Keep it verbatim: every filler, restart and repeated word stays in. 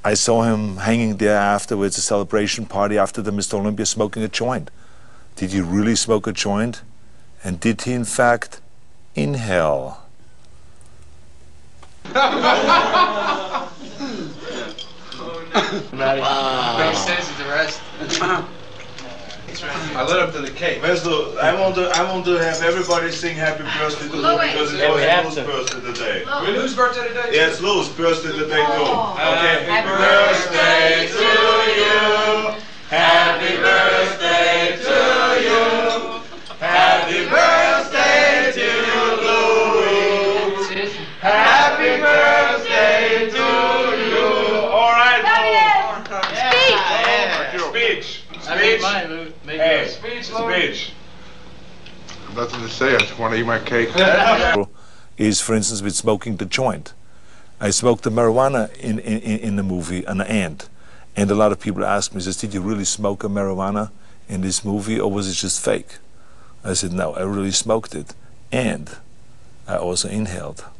I saw him hanging there afterwards, a celebration party after the Mister Olympia, smoking a joint. Did he really smoke a joint? And did he in fact inhale? Oh, no. Wow. Makes sense with the rest. I led up to the cake. Meslo, I want to, I want to have everybody sing happy birthday to Lou because it's yeah, Lou's birthday today. Really, Lou's birthday today? Yeah, it's Lou's birthday today too. Oh. Okay. Happy birthday to you. Happy birthday to you. Happy birthday to Louis. Happy birthday to you. All right, Lou. Speech. Speech. Speech. Hey, speech, speech. Nothing to say, I just want to eat my cake. Is, for instance, with smoking the joint. I smoked the marijuana in, in, in the movie, an ant. And a lot of people ask me, says, did you really smoke a marijuana in this movie, or was it just fake? I said, no, I really smoked it. And I also inhaled.